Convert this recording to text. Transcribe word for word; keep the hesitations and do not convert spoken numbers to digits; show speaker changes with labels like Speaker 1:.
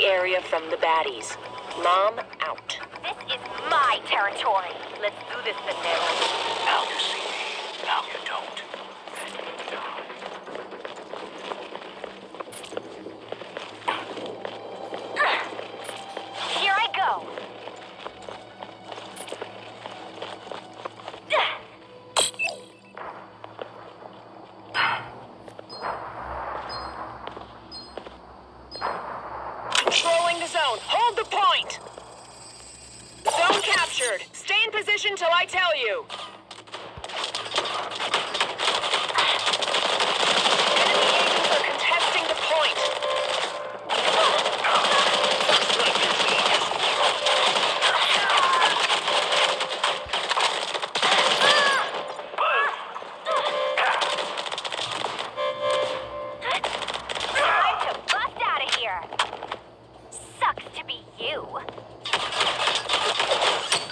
Speaker 1: the area from the baddies. Mom out.
Speaker 2: This is my territory. Let's do this, vanilla.
Speaker 3: Now you see me. Now you don't.
Speaker 2: Here I go.
Speaker 1: Controlling the zone. Hold the point! Zone captured. Stay in position till I tell you. Enemy agents are contesting the point.
Speaker 2: Time to bust out of here. Sucks to be you.